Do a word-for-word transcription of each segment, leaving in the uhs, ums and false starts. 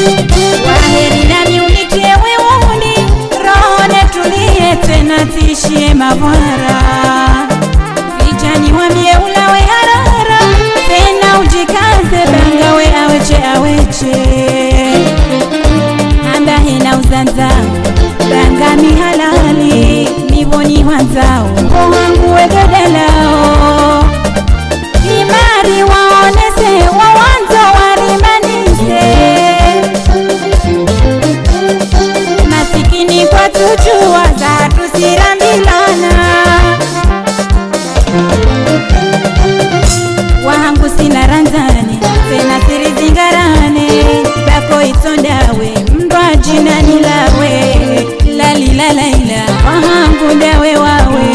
Waheri nami unitie weuni, rohone tulie tena tishie mabwara. Vijani wambie ulawe harara, tena ujikaze bangawe aweche aweche. Amba hina uzanzao, bangami halali, niboni wanzao, kohangu wegedalao. Imari waonese, wawanzo warimanise. Masikini kwa tujua, za tusirambilana. Wahangu sina ranzani, tena siri zingarane. Bako itondawe, mdwa jina nilawe. Lali la laila, wahangu dawe wawe.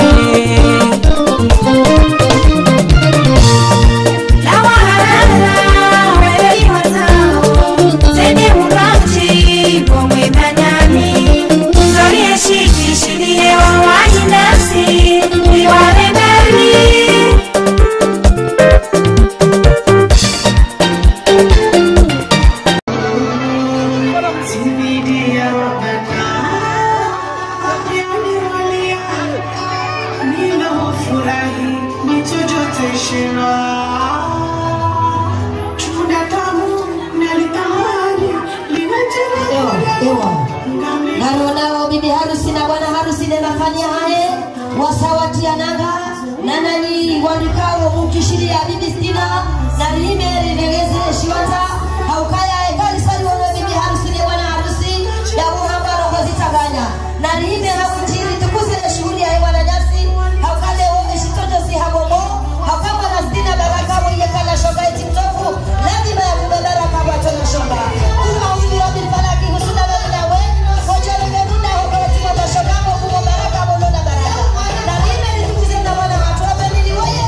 Naronao bibi harusi na bwana harusi nafanya haye wasawatia nanga na nani walikao mukishiria bibi stina na limeri negeze shiwata haukaya ekali sali wana bibi harusi na bwana harusi ya muhamba rongozi taganya na lime hawitiri tukuze shughuli ya bwana nyasi haukale wome shitoto si hagomo haukama na stina baraka mwiyekala shoga eti mtofu lazima ya kubebara kama tono shoga kuma uzi wabi falaki husuna wena we Ojale merunda hokoti kwa shogamo kumo baraka bolona baraka na lime nitukuze na wana watu wapeni weye.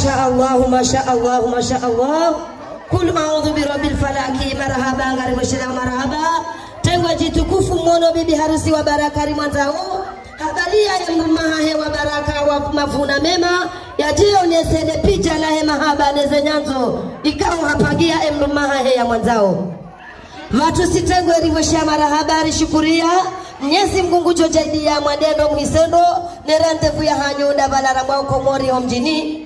Masya Allah, Masya Allah, Masya Allah. Kul a'udhu birabbil falaki. Marhaba ngari musyirah marhaba. Tengwa jitukufu mwono bibi harusi wa barakari mwanzao. Habalia ya mrumaha wa baraka wa mavuna mema. Ya jio nesede picha la he mahaba neze nyanzo. Ikawa hapagia emrumaha ya mwanzao. Watu sitengwe rivosha marahaba rishukuria. Mnyezi mgungu jojaidi ya mwadendo mhisendo. Nerantefu ya hanyunda balara mwao komori homjini.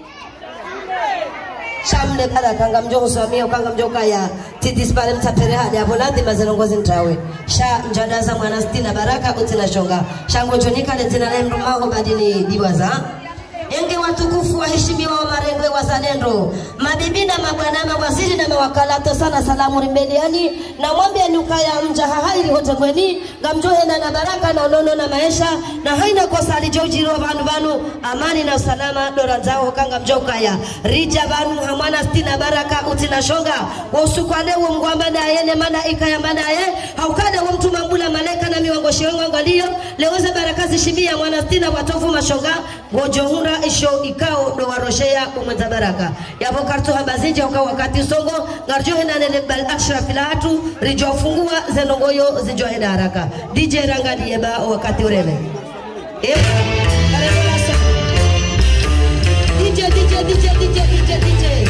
Shamne para kanga mjoho swamia ukanga mjoka ya titis pale mtapere hadi hapo lazima zinongozi ntawe sha njadaza mwanastina baraka utina shonga shango chonika letina lemro maho badini diwaza enge watukufu waheshimiwa wa marengwe wazalendo mabibi na mabwana mawaziri na mawakalato sana salamu rimbeliani na mwambia nukaya mja hahairi hotengweni ngamjohe na baraka na unono na maisha na haina kosa alijojiro vanu vanu amani na usalama dora zao kanga mjoka ya rija vanu hamwana stina baraka utina shonga wasukwane wa mgwamba na yene mana ika ya mana ye haukade wa mtu mambula malaika na miwango shiwengo angalio leweze baraka zishibia mwana stina watofu mashonga gojohura isho ikao do waroshea kumweza baraka yabo kartu habazinja uka wakati usongo ngarjohe na nele bal akshirafilatu rijo fungua zenongoyo zinjohe na haraka D J Rangadi yeba wakati ureme eh DJ DJ DJ DJ DJ DJ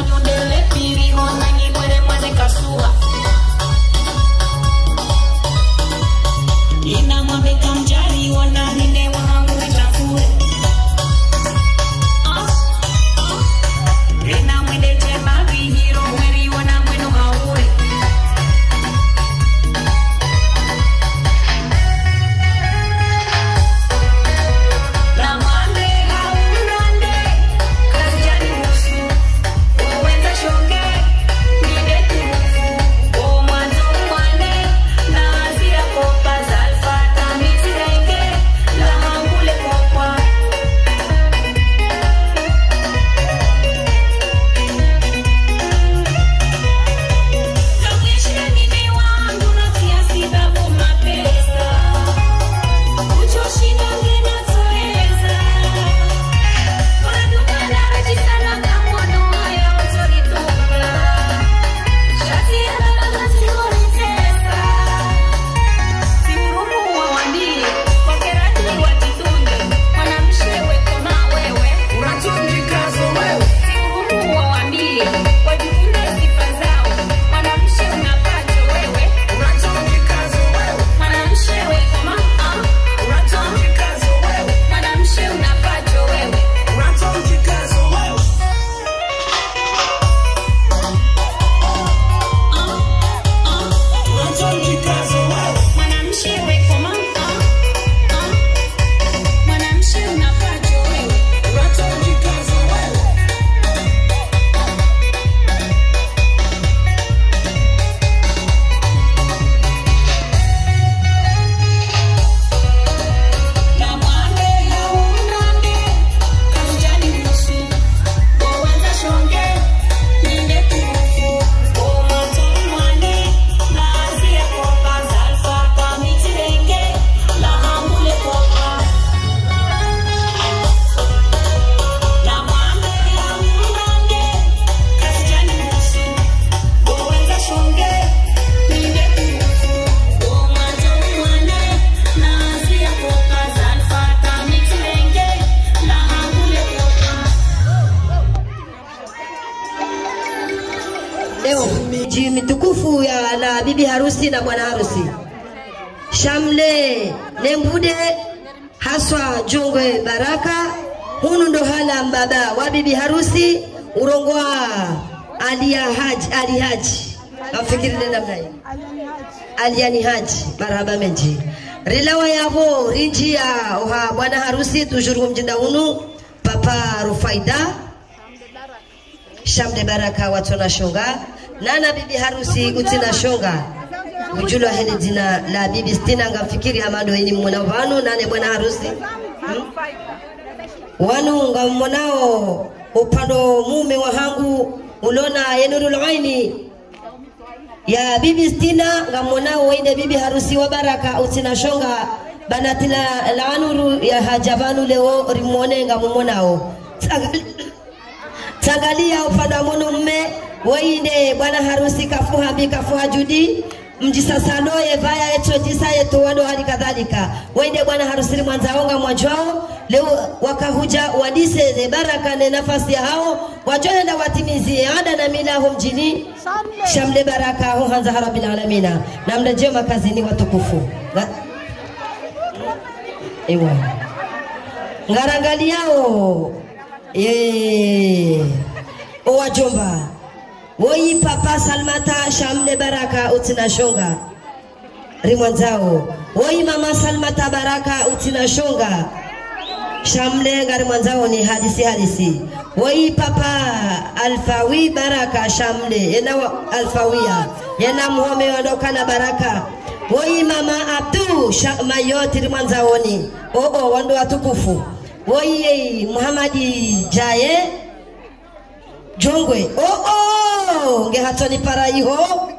nyondele piri hona ngibwere mwane kasua ina mwambe kamjari wana nine wangu chafure ina mwende tema vihiro mweri wana mwenu haure mitukufu ya na bibi harusi na bwana harusi Shamle Nembude haswa Jongwe Baraka hunu ndo hala mbaba wa bibi harusi urongwa Alia Haji Ali Haji afikiri nenda mnai Aliani Haji marhaba menji rilawa yabo rinjia oha bwana harusi tujuru mjinda hunu papa Rufaida Shamle Baraka watona shonga nana bibi harusi utina shonga ujulo hele jina la bibi Stina ngafikiri amado ini mwana wanu nane bwana harusi hmm? Wanu ngamonao upando mume wa hangu ulona yenurul aini ya bibi Stina ngamonao wende bibi harusi wa Baraka utina shonga banatila laanuru ya hajabanu leo rimone ngamonao Tangalia upanda mono mme wainde bwana harusi kafuha bi kafuha judi mjisasano evaya eto jisaye tuwado hali kadhalika wainde bwana harusi mwanzaonga mwajwao leo wakahuja wadise ze Baraka ne nafasi ya hao wajoenda watimizie ada na mila hum mjini Shamle Baraka hu hanza harabil alamina na mrejema kazini watukufu ewa ngarangali yao Ye owa jomba woyi papa Salmata Shamle Baraka utina shonga rimwanzao woyi mama Salmata Baraka utina shonga Shamle ngari mwanzao ni hadisi hadisi woyi papa Alfawi Baraka Shamle yena Alfawia yena muhome wadokana Baraka woyi mama Abdu Mayoti rimwanzao ni o o wando watukufu woyi Muhammadi Jaye Jongwe oh oh nge hatoni para iho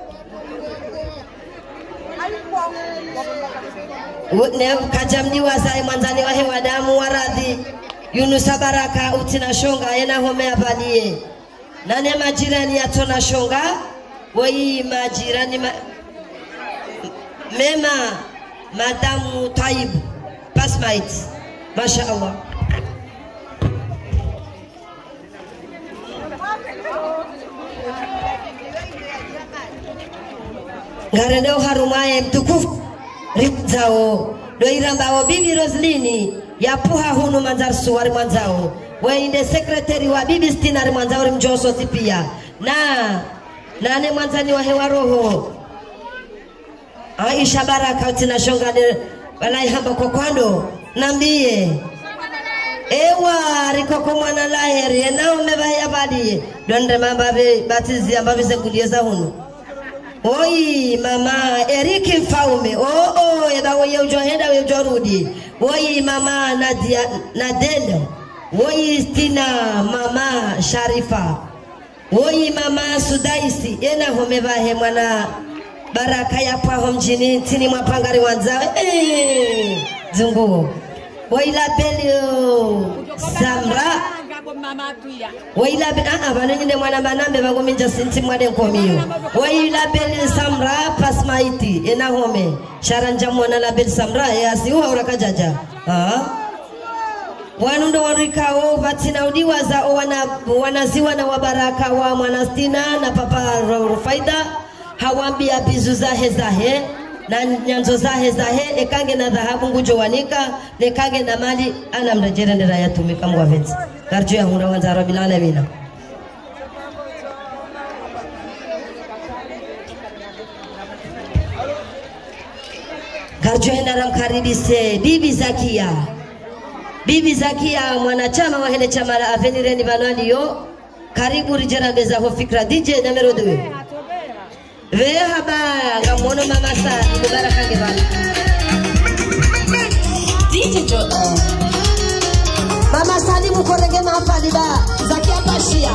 ne kajamdi wasai mwanzani wa hewa damu waradhi Yunusa Baraka utina shonga yena home abadie nane majirani atona shonga woyi majirani ma, mema madamu Taib Pasmait Masha Allah ngarendeo harumaye mtukufu rizao doirambao bibi Roslini yapuha hunu manzar suwari mwanzao weinde sekretari wa bibi Stina mwanzao mjoso tipia na nane mwanzani wa hewa roho Aisha Baraka tina shongane walai hamba kokwando nambie ewa rikoko mwana laheri enao mebaya badi donde mababe batizi ambabe sekulieza hunu oi mama Eriki Mfaume oh oh eba wewe ujohenda wewe ujorudi oi mama Nadia Nadelo oi Stina mama Sharifa oi mama Sudaisi ena homebahe mwana Baraka ya paho mjini tini mwapangari wanzawe eh zungu waila belio Samra waila be ah bana nyinde mwana banambe bango minja sinti mwade nkomiyo waila belio Samra pasmaiti ena home sharanja mwana la bel Samra ya siwa urakajaja ah wanundo warikao batina udiwaza wana wanaziwa na wabaraka wa mwana Stina na papa Rufaida hawambia bizu zahe zahe na nyanzo zahe zahe ekange na dhahabu ngujo wanika nekange na mali ana mrejere ndera yatumika mwavenzi karju ya hunda wanza rabbil alamin karju ndara mkaribise bibi Zakia bibi Zakia mwanachama wa hele chama la Avenir ni banani yo karibu rijera beza ho fikra D J numero deux Ve haba ngamono mama sa mubaraka ngebala D J Jo Mama Sali mukorege mafalida Zakia Bashia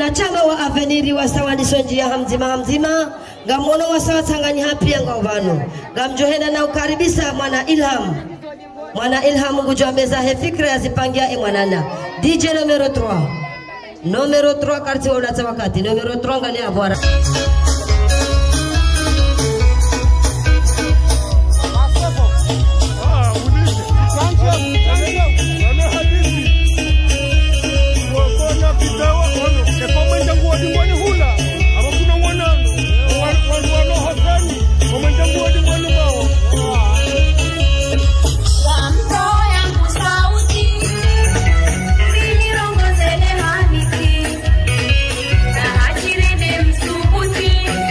wanachama wa Aveniri wa sawa nisonjia hamzima hamzima ngamono wa sawa tanganya hapi nga uvano ngamjohena na ukaribisa mwana Ilham mwana Ilham ngujoambeza he fikra ya zipangia e mwanana D J numero trois numero trois karti wa ulata wakati numero trois ngali abwara Subuti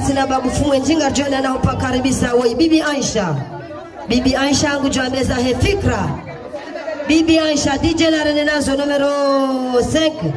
katina babu fumwe njinga jona na upakaribisa woi Bibi Aisha. Bibi Aisha angu joambeza he fikra. Bibi Aisha D J la renenazo numero cinq.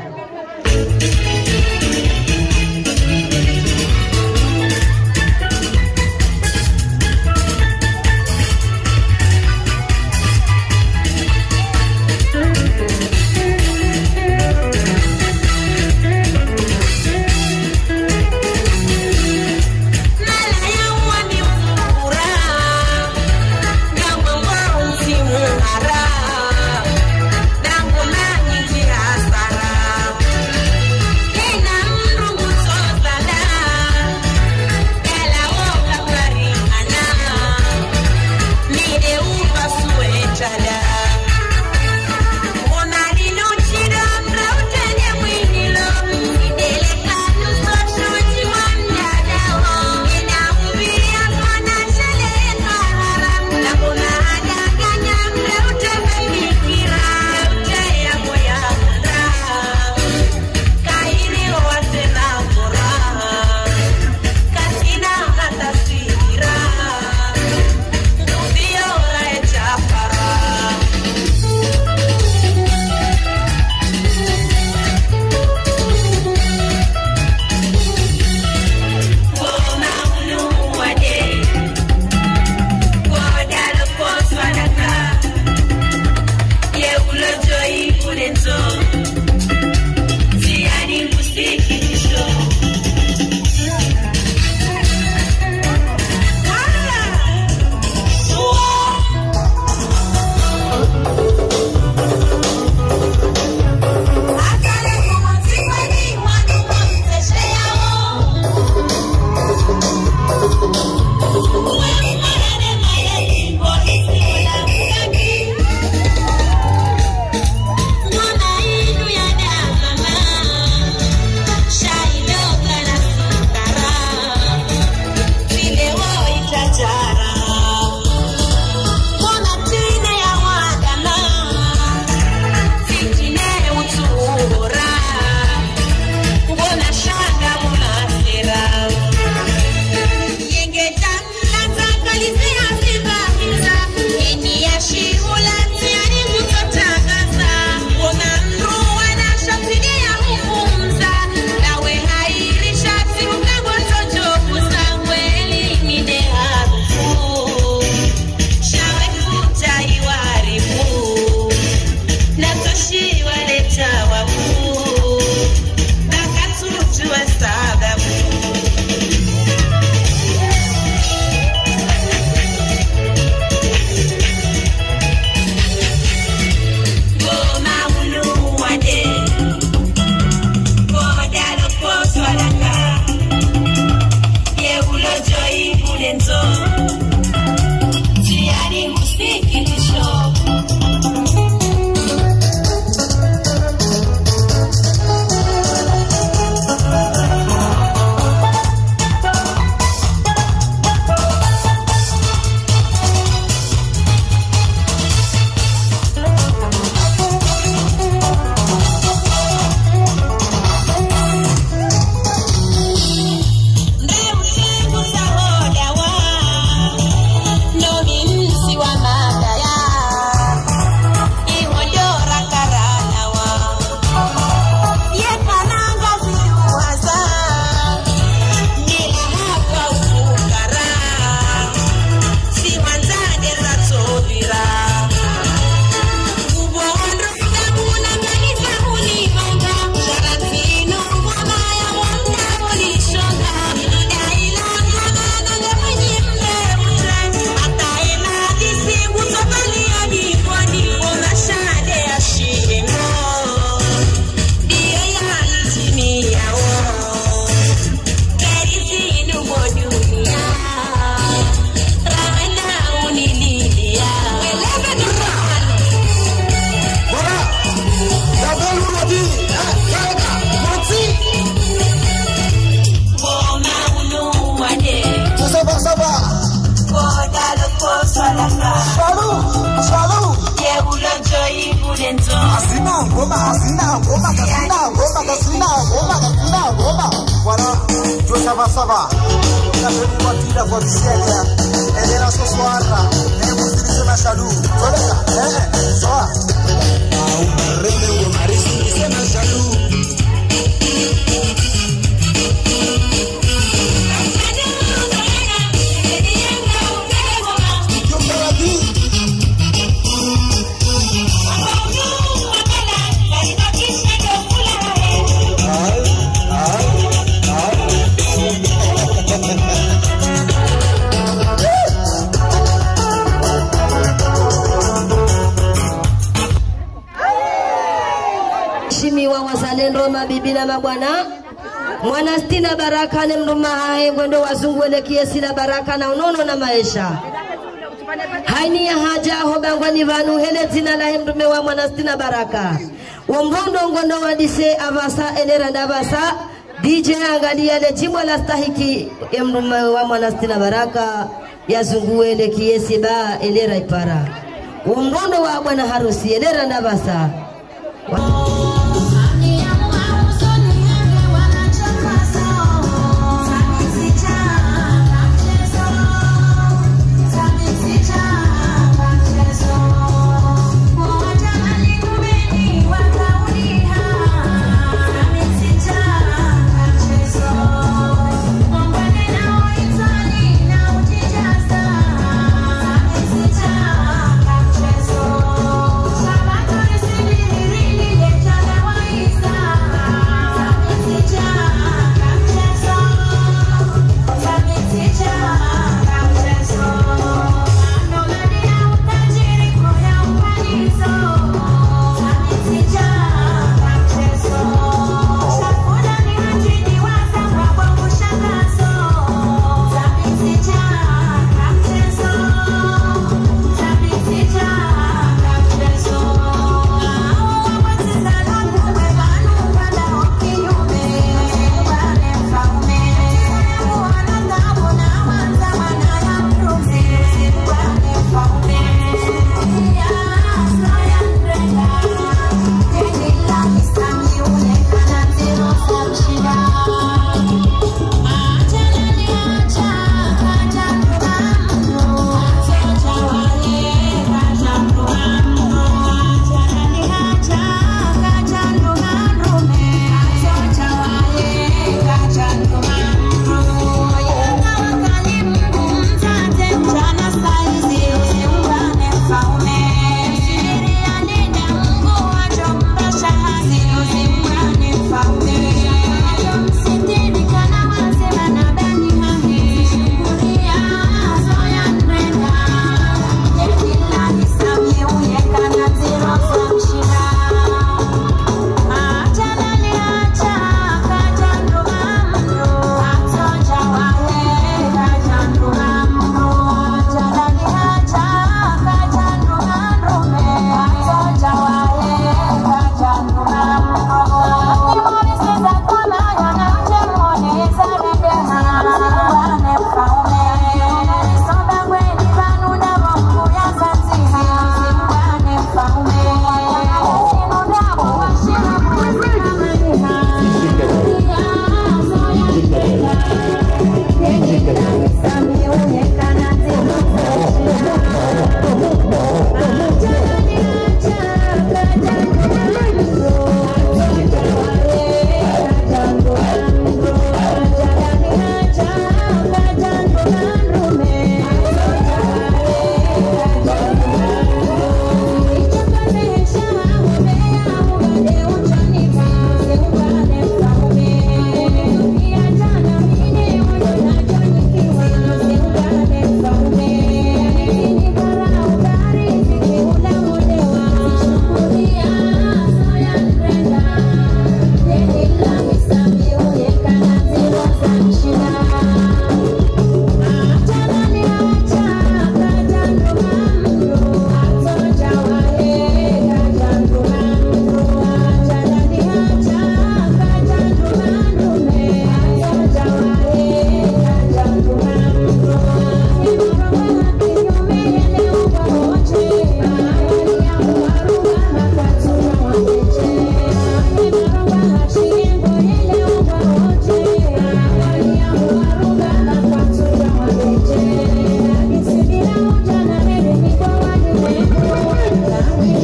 Asina ngoma, asina ngoma, asina ngoma. goma kasina, goma kasina, goma. Voilà, yo saba saba. La petite voiture pour Michel. Elle est là ce soir. Elle vous dirige ma chalou. Voilà, eh, ça. Ah, on rêve au mari, c'est ma chalou. Shimiwa wazalendo mabibi na mabwana, mwana Stina Baraka ni mruma hae mwendo wazungu ele kiesi na baraka na unono na maisha. Haini ya haja hobangwa ni vanu hele zina la mrume wa mwana Stina Baraka. Wamrondo ngondo wadise avasa enera ndavasa. D J angalia le jimbo la stahiki ya mrume wa mwana Stina Baraka. Ya zungu ele kiesi ba elera ipara. Wamrondo wa bwana harusi elera ndavasa. Sabah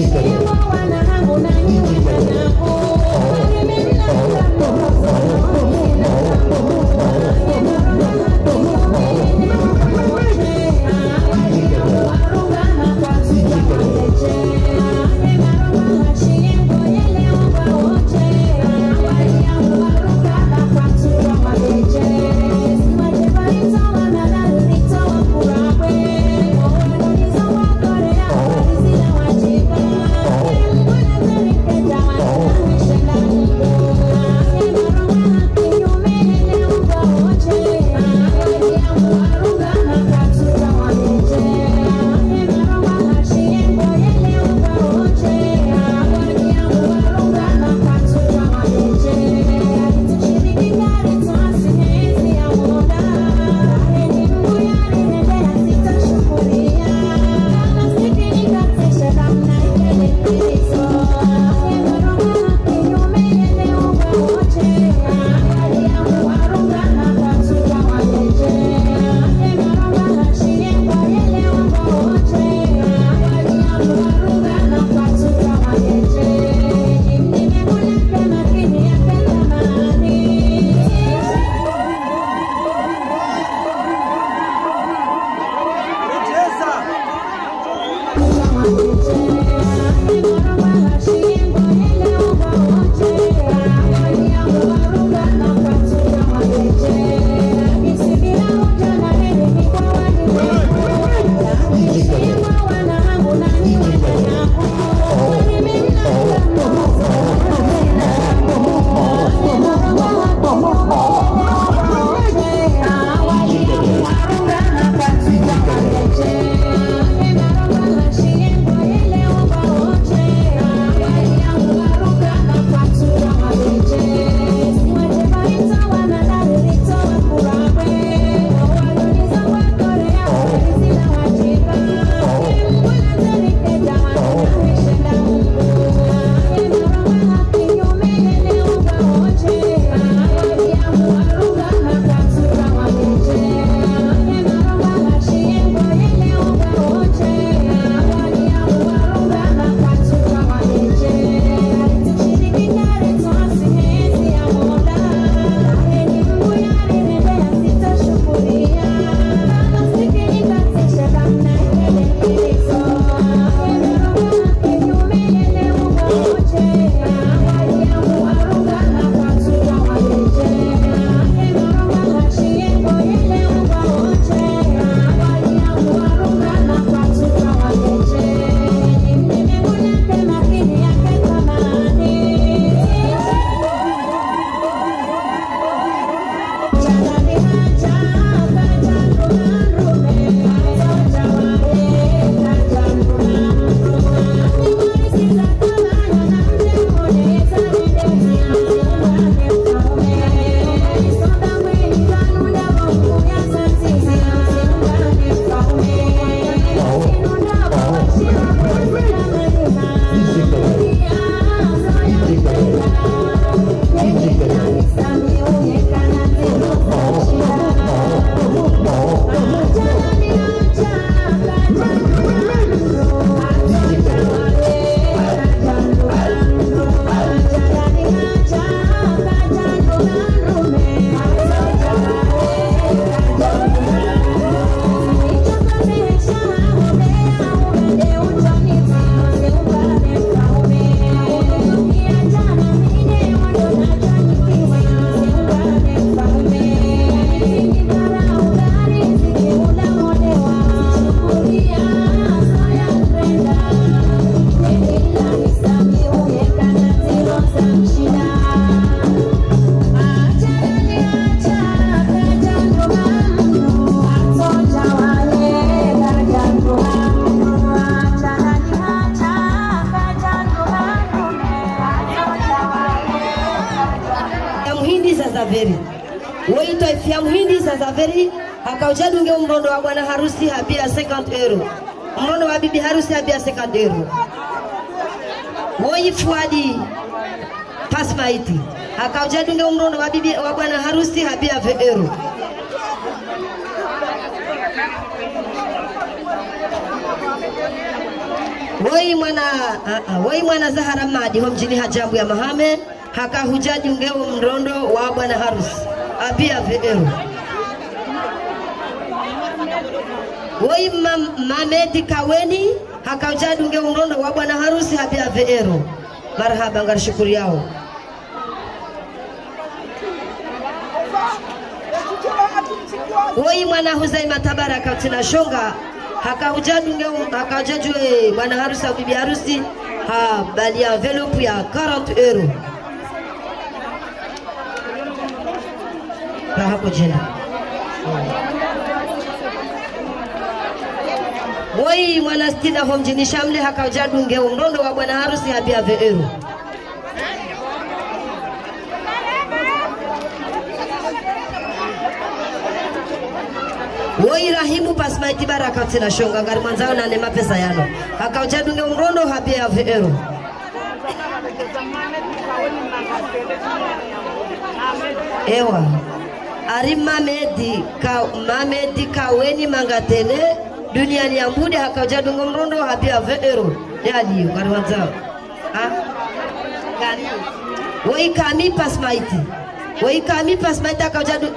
Zaveri. Woito ifia muhindi za Zaveri akaujadunge mrondo wa bwana harusi habia cinquante euro. Mrondo wa bibi harusi habia cinquante euro. Woi fuadi pasmaiti akaujadunge mrondo wa bibi wa bwana harusi habia vingt euro. Woi mwana uh, uh, woi mwana Zahara Madi ho mjini Hajabu ya Mahame haka hujaji ungeo mrondo wa bwana harusi abia veero. Woi mam, Mamedi Kaweni haka hujaji ungeo mrondo wa bwana harusi abia veero. Marhaba ngar shukuri yao. Woi mwana Huzaima Tabaraka tina shonga haka hujadunge haka hujajue bwana harusi au bibi harusi ha bali ya envelope ya quarante euro na hapo jina. Woi mwana Stina ho mjini Shamle haka hujadunge mrondo wa bwana harusi habia euro. Woi Rahimu Pasmaiti Baraka tina shonga ngari mwanzao na nema pesa yano haka ujadunge mrondo habia euro. Ewa Ari Mamedi ka Mamedi Kaweni Mangatele dunia ni ambude haka ujadunge mrondo habia euro yadi ngari mwanzao ha gari. Woi Kami Pasmaiti Woi Kami Pasmaiti haka ujadunge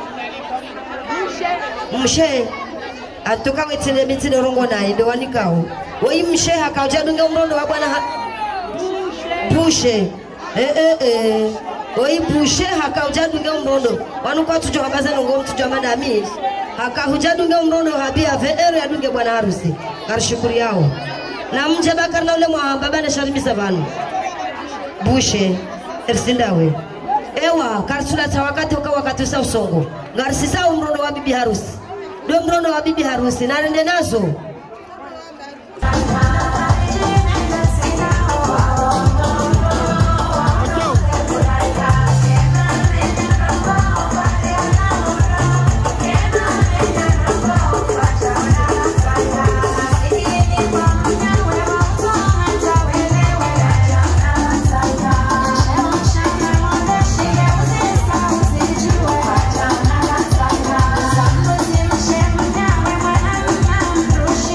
mshe atoka wetele mitine rongo na ndo wanikao. Woi mshe hakaujadunge mrondo wa bwana pushe eh eh eh woi pushe hakaujadunge mrondo wanuko tujo habaza ngo tujo madami hakahujadunge mrondo habia veero yadunge bwana harusi karishukuri yao na mje bakar na ule mwa baba na sharimisa banu bushe ersindawe ewa karsula ta wakati uka wakati sa usongo ngarisisa mrondo wa bibi harusi do mrondo wa bibi harusi na nende nazo. Push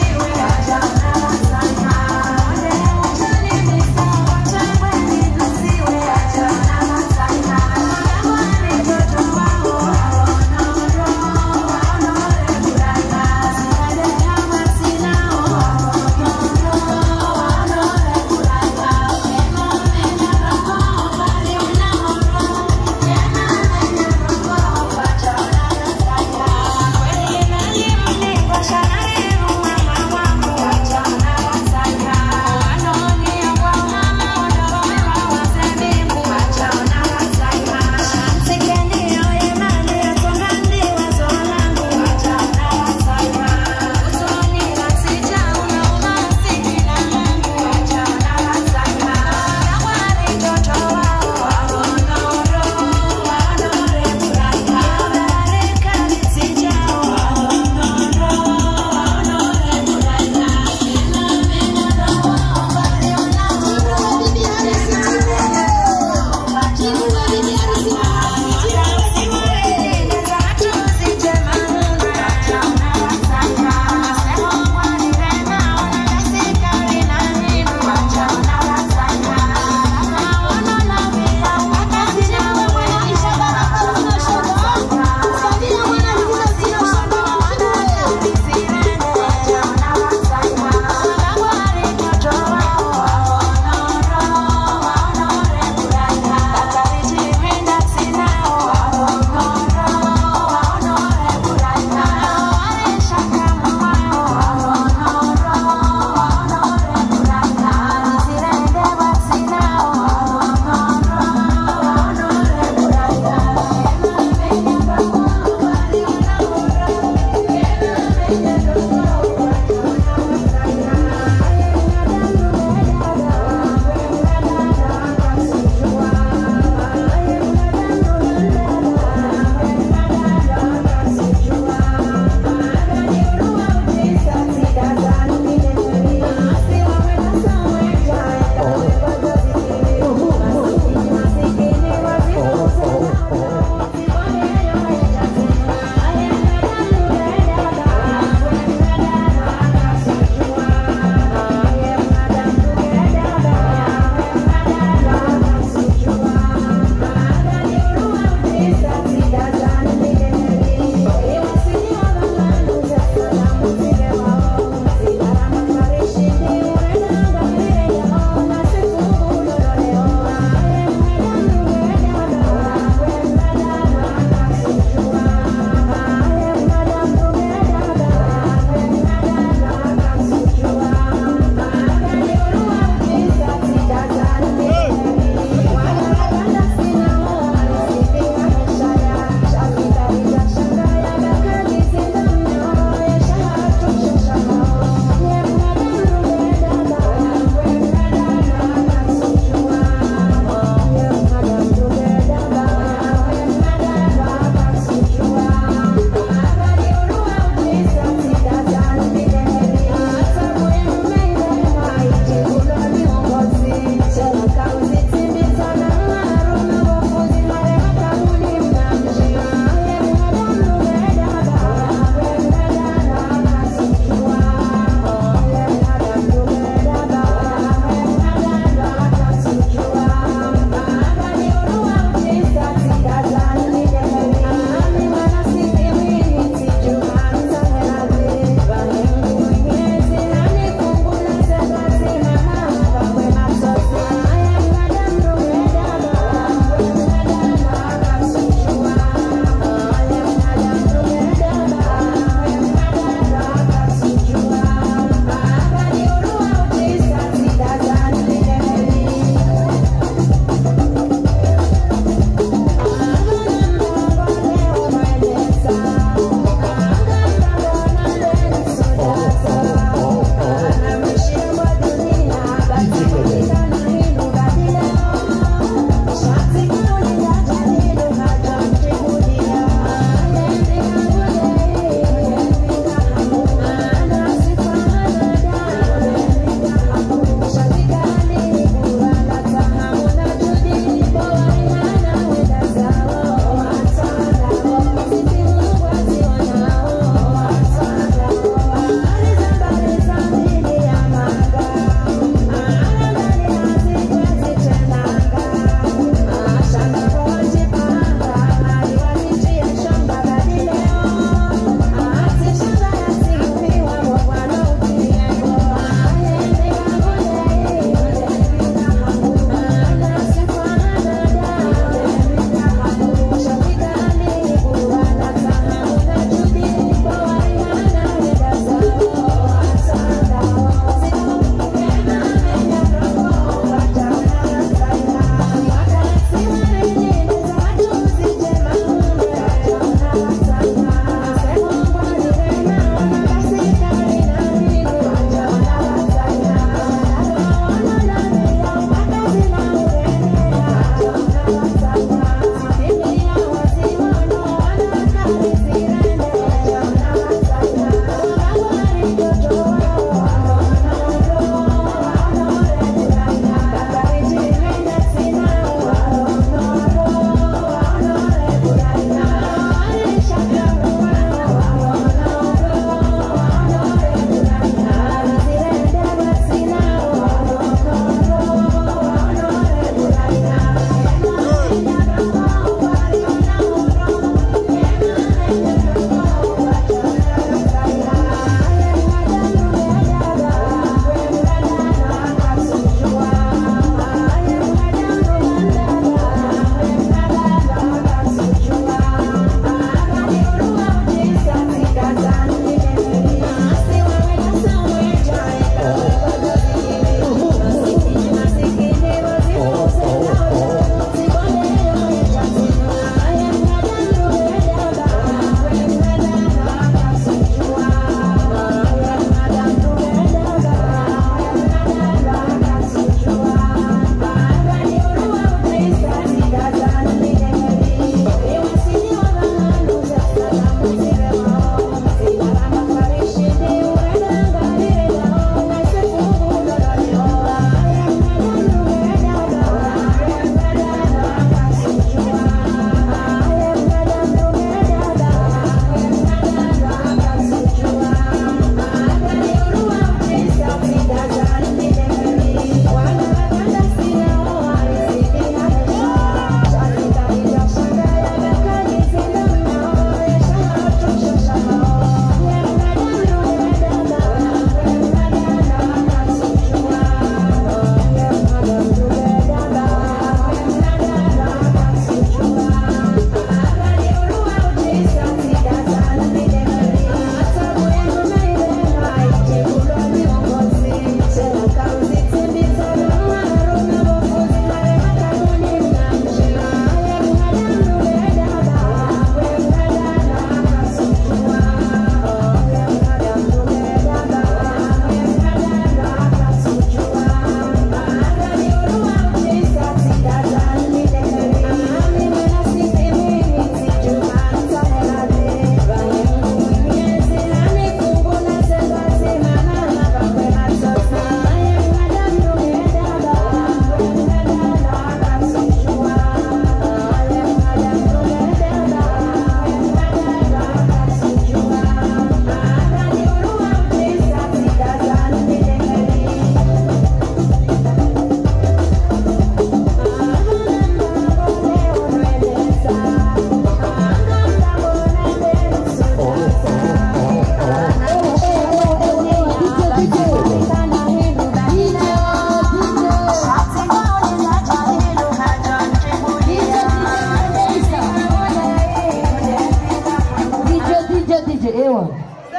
Vero.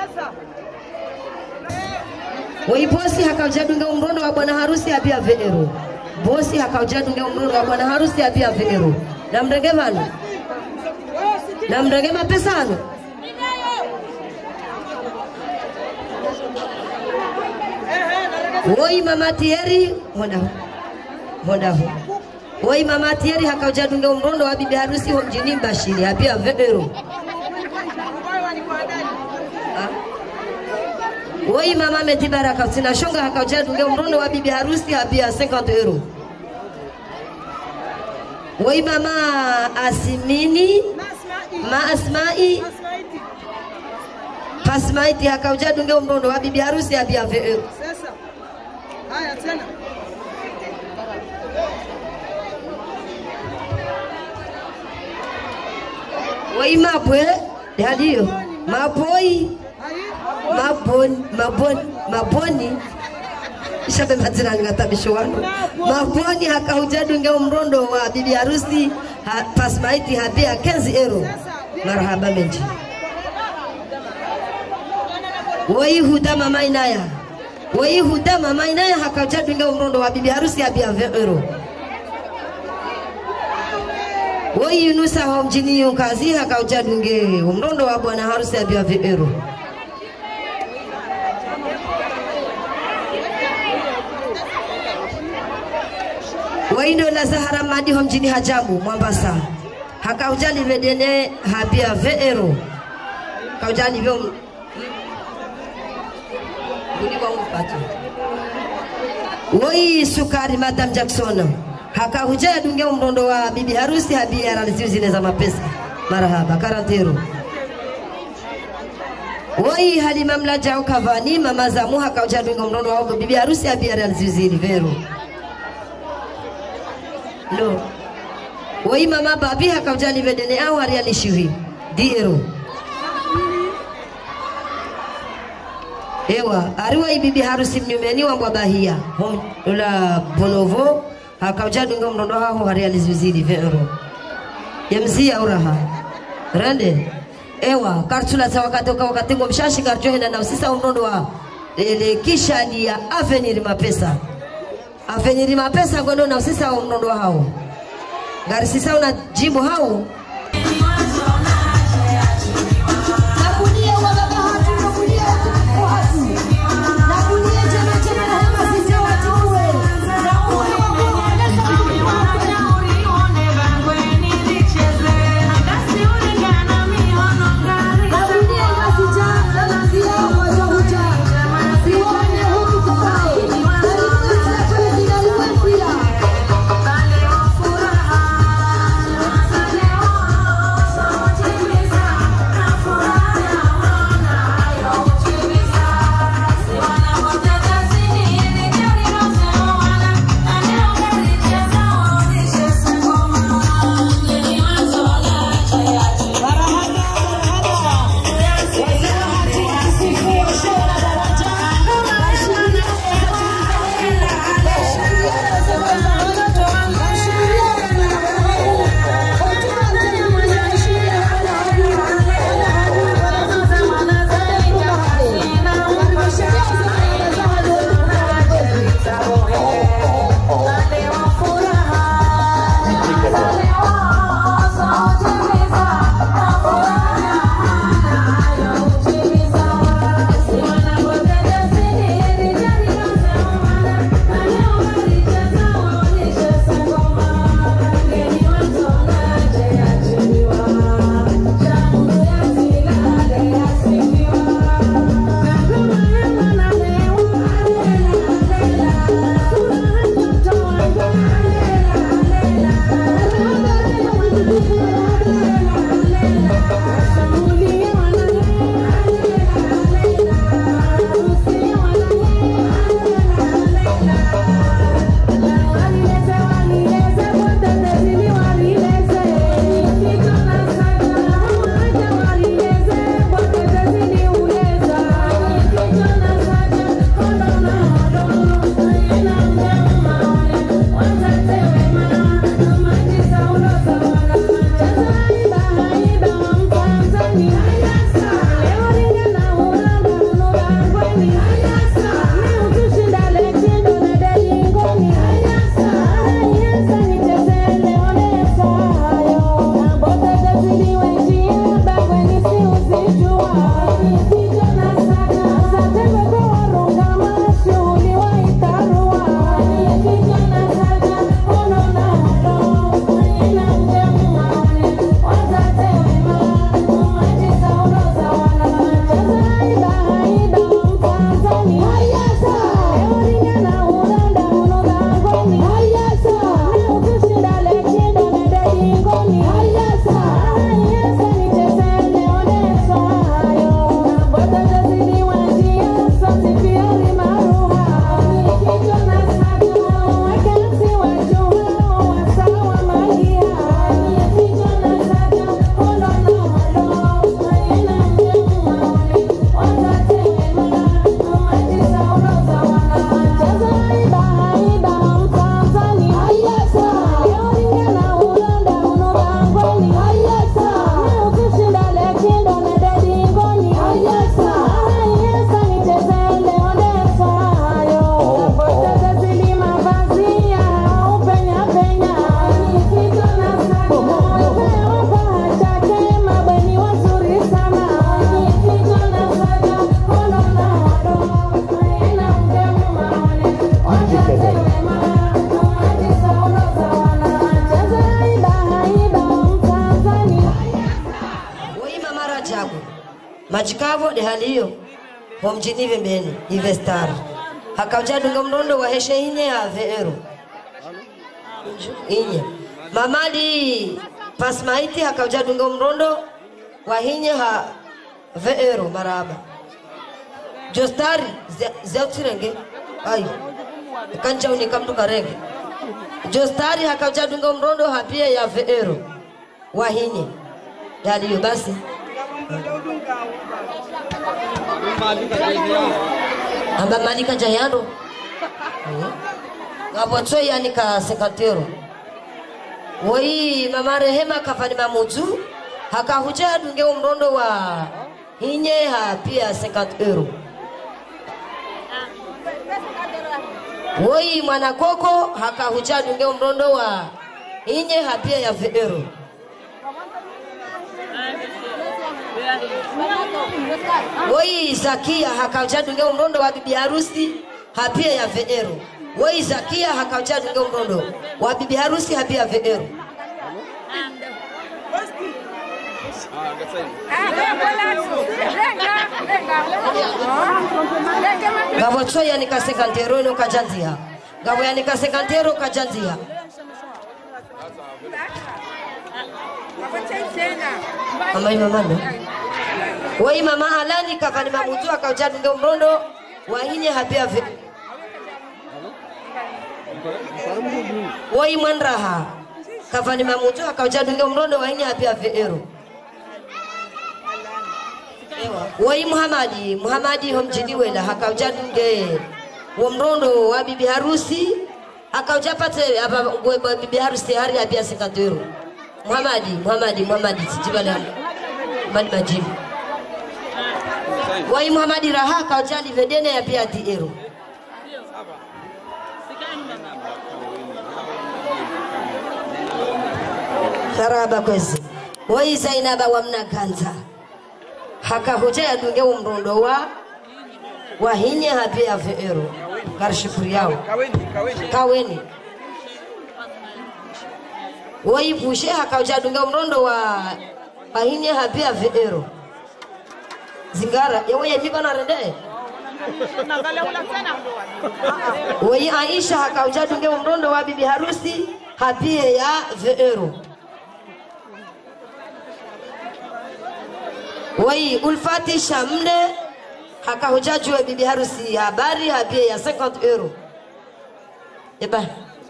Woi bosi hakajadunga umrondo wa bwana harusi apia Vero. Bosi hakajadunga umrondo wa bwana harusi apia Vero. Na mrege mano. Na mrege mapesano. Woi mama Tieri mona. Mona ho. Woi mama Tieri hakajadunga umrondo wa bibi harusi mjini Mbashiri apia Vero. Woi mama Metibaraka sina shonga hakajadunga umrondo wa bibi harusi apia cinquante euro. Woi mama Asimini Ma Asmai Pasmaiti hakajadunga umrondo wa bibi harusi apia vingt euro. Sasa. Haya tena. Woi mapwe ndio mapoi maboni maboni maboni shabe majirani ngatabisho wanu maboni hakajadunga umrondo wa bibi harusi ha, Pasmaiti habia quinze euro. Marhaba menji. Woi huda mama Inaya. Woi huda mama Inaya hakajadunga umrondo wa bibi harusi habia vingt euro. Woi Yunusa wa mjini Yukazi hakajadunge umrondo wa bwana harusi habia vingt euro. Waindo la Zahara Madi ho mjini Hajabu Mombasa hakaujali vedene habia vingt euro. Kaujali vyo Muni wangu patu. Woi Sukari Madam Jackson hakaujali dunge umrondo wa bibi harusi habia raliziu zile za mapesa. Marahaba quarante euro. Woi Halima Mlaja ukavani mama Zamu hakaujali dunge umrondo wa bibi harusi habia raliziu zile vero. No. Woi mama babi hakajali vedene au hariani shihi dix euro. Ewa ariwa bibi harusi mnyumeni wa mbabahia hom la bonovo hakajali dunga mrondo hao hariani zizidi vingt euro. Yemzia uraha rende ewa kartula za wakati kwa wakati ngo mshashi karjohena na usisa mrondo wa ile kisha ni ya avenir mapesa avenir mapesa ngono na usisa mrondo hao gari sisa una jibu hao. Nakunia wala bahati nakunia bahati nakunia jana jana na hema sisi watu uwe na uwe wakuongeza ulione bangweni nicheze ngasi ulingana mihono ngari nakunia ngasi jana na zia wajo huja siwane huku tukae nakunia kwa jina liwe pia kale wa furaha Majikavo de hali hiyo homjini vembeni investar hakauja dunga mrondo wa heshe inye ya veero inye mamadi pasmaiti hakauja dunga mrondo wa hinye ha veero maraba jostari zeutirenge ayo kanja unika mtu karenge jostari hakauja dunga mrondo hapia ya veero wa hinye hali hiyo basi amba malika jayano ngabotso yani ka sekatero woi mama Rehema kafani mamuzu hakahuja dunge umrondo wa hinye ha pia sekatero woi mwana koko hakahuja dunge umrondo wa hinye ha pia ya veero woi Zakia hakauja dunge umrondo wa bibi harusi hapia ya veero woi Zakia hakauja dunge umrondo wa bibi harusi hapia ya veero gabo cho yani ka sekantero no kajanzia gabo yani ka sekantero kajanzia Mama mama wai mama Alani kafani mamutu akauja dunge mrondo wa hinye hapia ve wai mwanraha kafani mamutu akauja dunge mrondo wa hinye hapia veero wai Muhamadi Muhamadi homjini wela hakauja dunge mrondo wa bibi harusi akauja pate apa bibi harusi hari hapia sekatero Muhamadi Muhamadi Muhamadi sijibala mali majibu wai Muhamadi raha kaujali vedene ya pia tiero saraba kwezi wai Zainaba wa mnaganza hakahoja ya dunge umrondo wa wahinye hape ya veero karshifuri yao kaweni wai pushe hakauja dunge umrondo wa wahinye hape ya veero zingara ya weye niba na rende wai Aisha hakauja dunge umrondo wa bibi harusi hapie ya veero wai Ulfati Shamne hakahoja jua bibi harusi habari hapie ya cinquante euro eba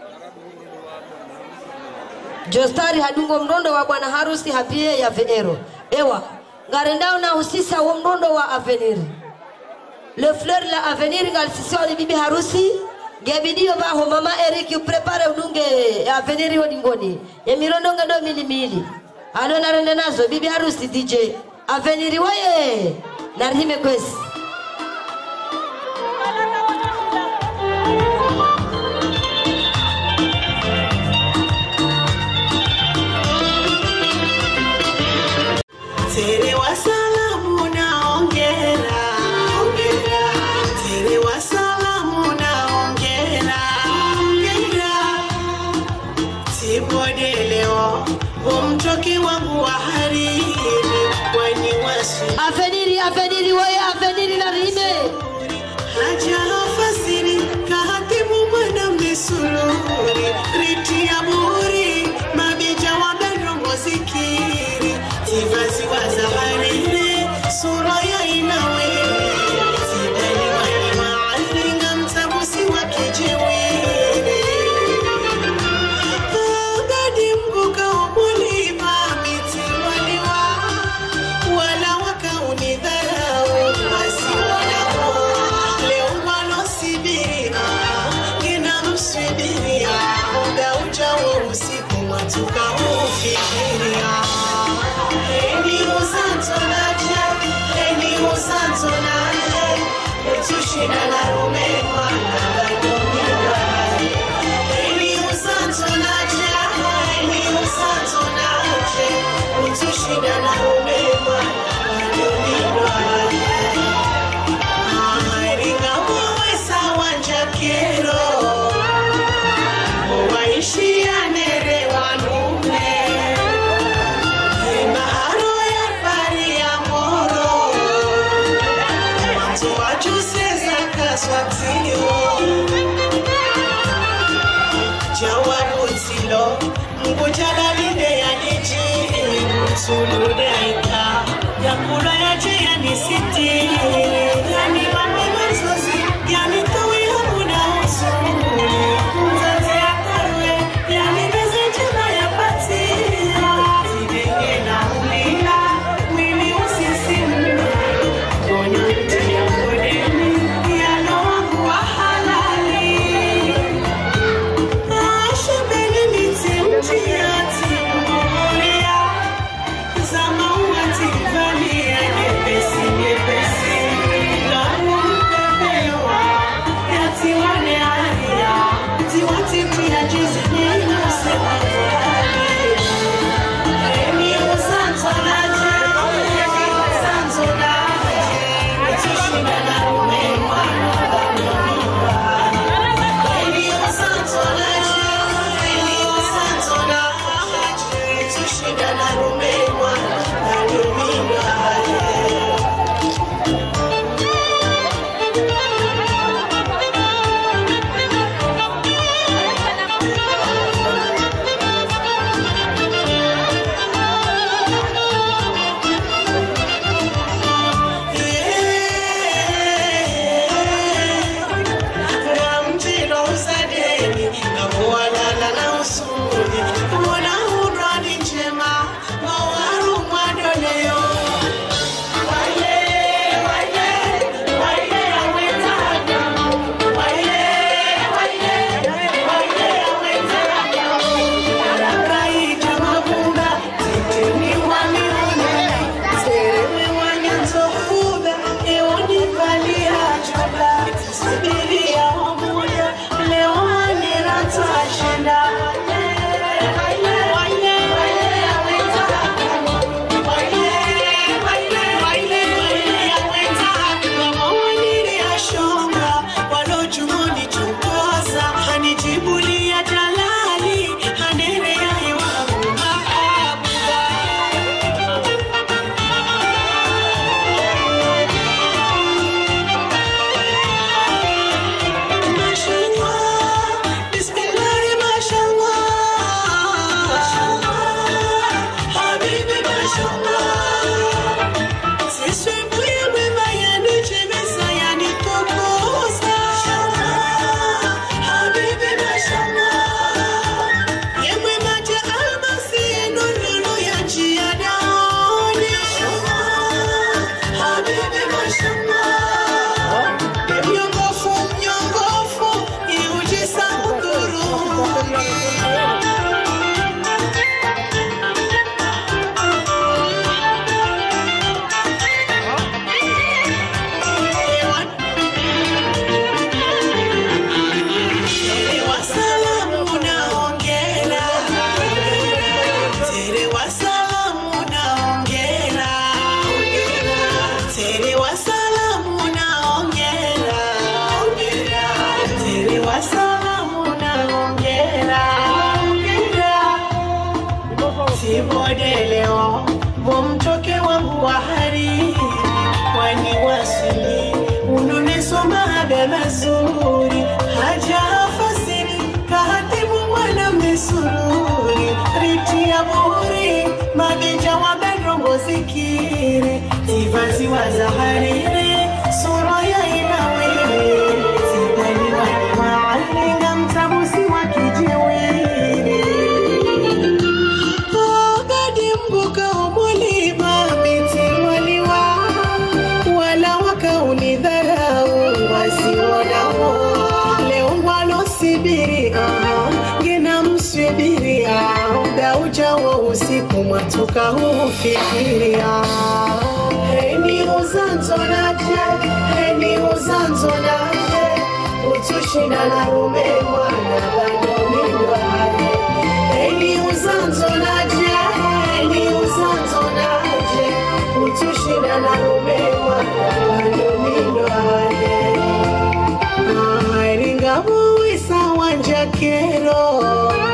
Jostari hadungo mrondo wa bwana harusi hapie ya veero ewa ngarendao na usisa wa mrondo wa Avenir le fleur la Avenir ngal sisi wa bibi harusi gebidio baho mama Eric prepare udunge Avenir hodingoni ya mirondo ngado mili mili ano narende nazo bibi harusi D J Avenir waye narime kwesi Tere wa salamu na ongera, ongera. Tere wa salamu na ongera, ongera. Tibode leo, umtoki wangu wa hariri, wani wasi. Aveniri, Aveniri, wae Aveniri na rime. Haja hafasiri, kahatibu mwana mnesuluri, riti ya muri, mabija wa bedrongo zikiri. Tivazi waza harire, sura ya inawe. Tidali wani maalinga mtabusi wa kijiwiri. Abadi mbuka ubuli mamiti waliwa. Wala waka unidharau, wasi wala leo wano sibiria, gina msubiria. Muda ujawa usiku watuka ufikiria. Eni usantonaje, eni usantonaje, utushina na rumekwa na badomira. Eni usantonaje, eni usantonaje, utushina na rumekwa na badomira. Aheringa mwe sawanja kero, waishi ya nere wanume. Maharo ya pari ya moro, matatio jawabu silo ngujala linde ya niji suludaika ya kula ya jia ni siti yani mami mazozi yani tawi hamuna usuri mzate ya karwe yani beze jema ya pati zidenge na ulila mwili usisimu konya mti ya kodeni ya noa kuwa halali ashebeni miti mti ya timulia zama uwati vali ya nyepesi nyepesi lamu mpepewa ya tiwane alia tiwati pia jizi nina sewa vali eni usanto naje eni usanto naje etushinda na umewa eni usanto naje eni usanto naje etushinda na umewa Sibodeleo bomtoke wangu wa hari kwani wasili ununesoma habe mazuri haja fasiri kahatibu mwana misururi riti ya buhuri mageja wa bedrongo zikiri tivazi wa zahariri sura ya inawiri sibali wani maalinga mtabusi wa kijiwiri Gina msubiria Uda ujawa usiku matuka hufikiria Heni uzanzo naje Heni uzanzo naje Utushina na rume mwana Bado mindwaje Heni uzanzo naje Heni uzanzo naje Utushina na rume mwana Bado mindwaje Airinga uwisa wanjakero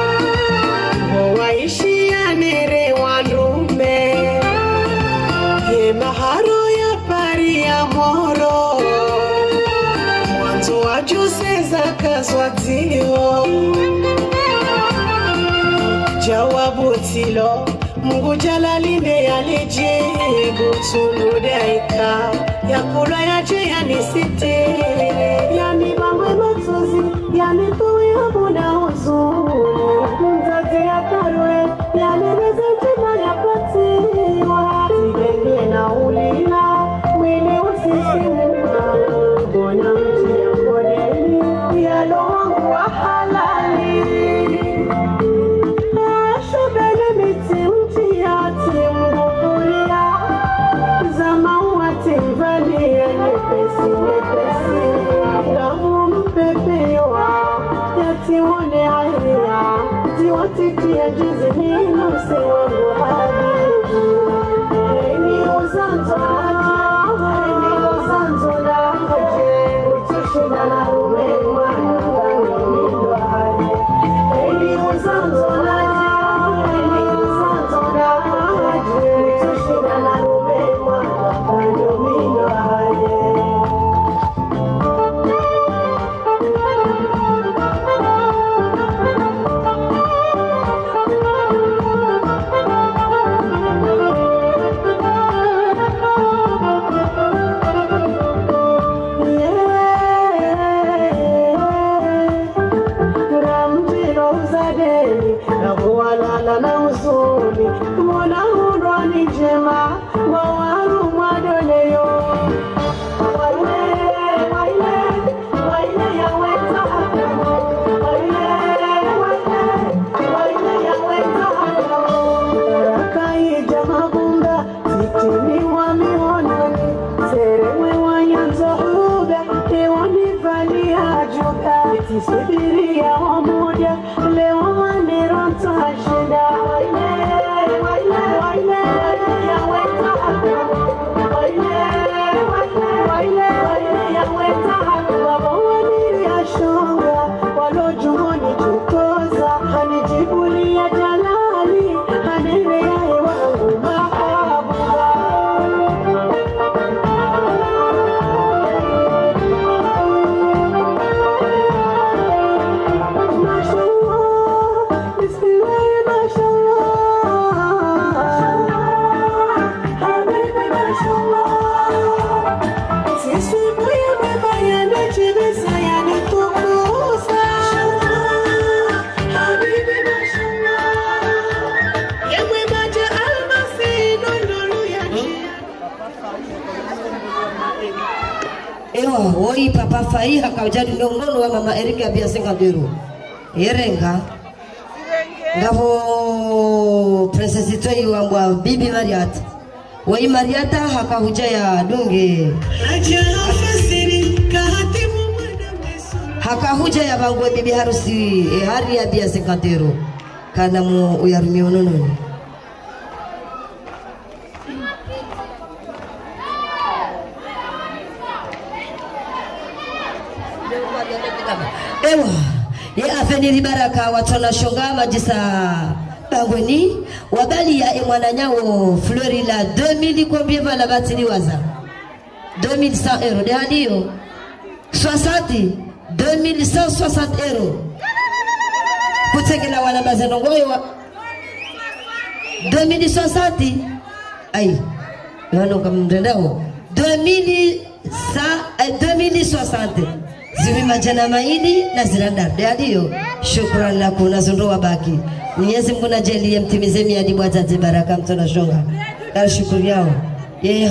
Waishi ya nere walume He maharo ya pari ya moro Mwanzo jawabu tilo Mungu jalalinde yalijibu tunudaika ya kula ya jia nisite yani bangwe matozi yani tuwe hamuna huzuni mzazi ya karwe yani rezentima ya patiwa tigenge na ulila mwili usisimuka bona mti ya kodeli ya lo wangu wa halali ashobele miti mti ya timbukulia zama wati mvali ya nyepesi nyepesi gamu mpepewa ya tiwone haya tiwatikia jizi nino sewangu habibu eni uzanto eni uzanto na haje utushina na umengwa nganyo mindo haje eni uzanto na eni uzanto na haje utushina na umengwa nganyo mindo haje na na uzuni mwana hundwa ni jema wa waru mwadoleyo waile waile waile ya weta hakamo waile waile waile ya weta hakamo rakai jama bunda titini wa mihonani serewe wa nyanzo huga hewani vali hajuka tisibiri ya wamuja leo waneronta shida waile waile waile ya weta hakamo waile waile waile waile ya weta hakamo waniri ya shonga walojumoni chukoza hanijibuli ya jalali hanire ya wangu mahabuwa Ewa, woi papa Fai hakawajadi nongono wa mama Erika ya biasenga dero. Yerenga. Ngavo princess itoi wa bibi Mariata. Woi Mariata hakahuja ya dunge. Hakahuja ya bangwe bibi harusi e hari ya biasenga dero. Kana mu uyarumi onono. Ewa, ya afeniri baraka watona shonga majisa bangweni wabali ya emwana nyao Florila deux mille combien va la batini waza deux mille cent euros de hadiyo soixante deux mille cent soixante euros kutegela wana bazeno ngoyo deux mille soixante ai yono kamndendao deux mille cent deux mille soixante ziwi majana maidi na zirandar hadiyo shukran lako nazondo wabaki Mwenyezi Mungu najalie mtimize miadi wazazi baraka mtona shonga. Kala shukuru yao. Yeye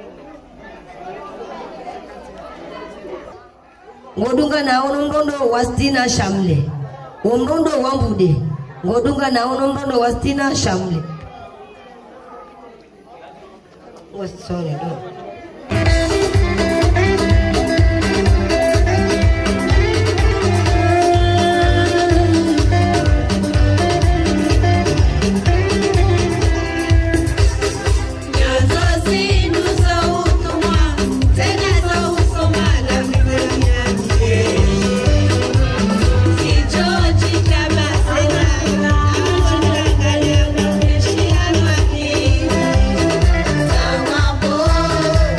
Ngodunga na onondondo wastina shamle. Ondondo wambude. Ngodunga na onondondo wastina shamle. Oh sorry. No. Oh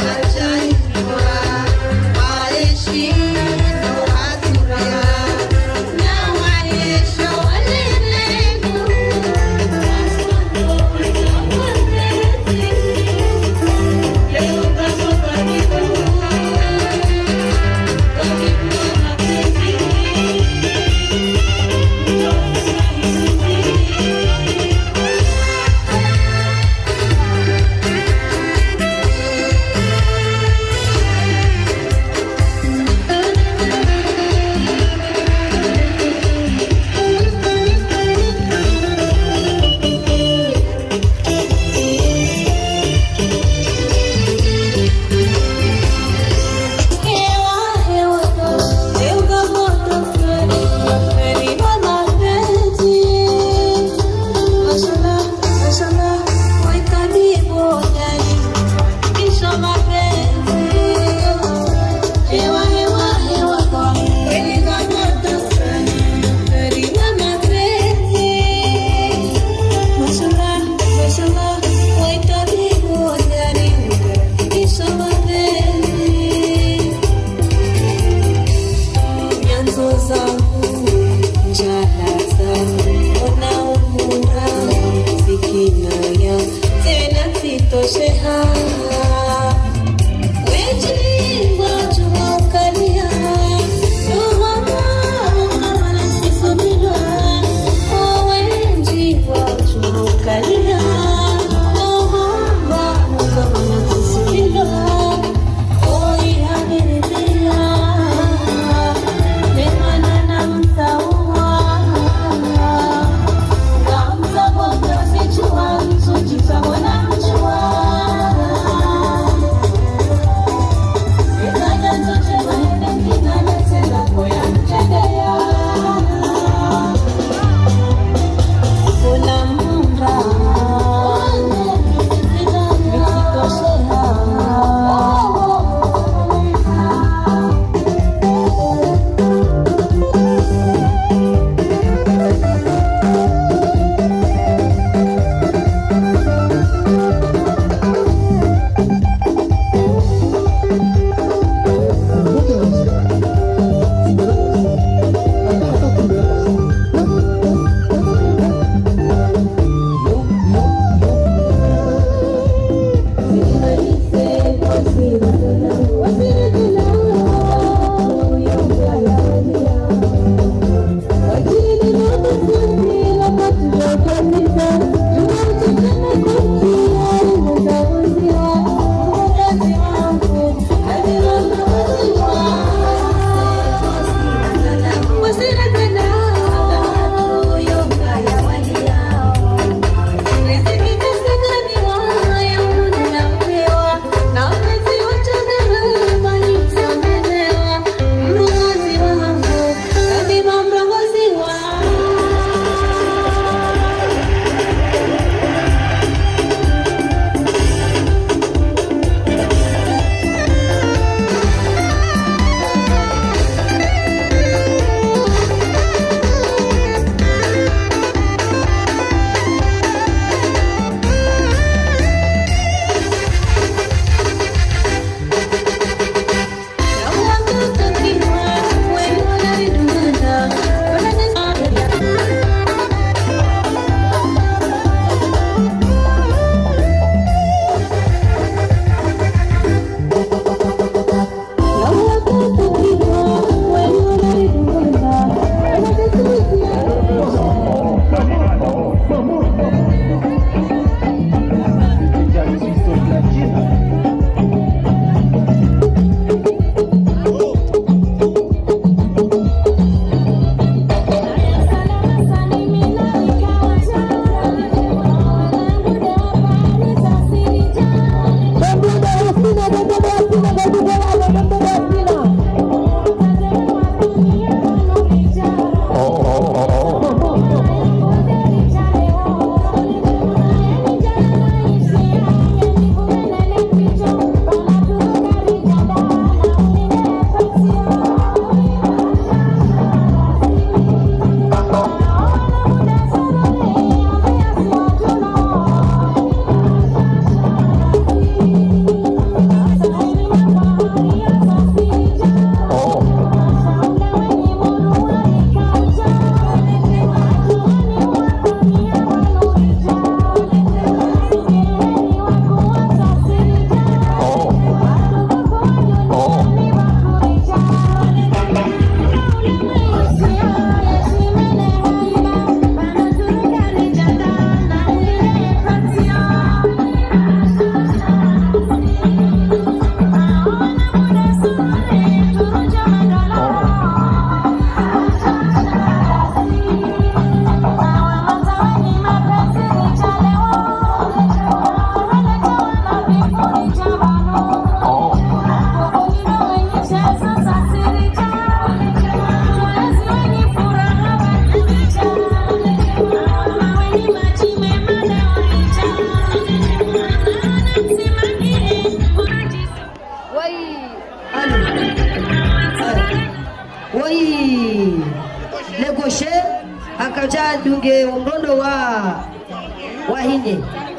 dunge umrondo wa wahine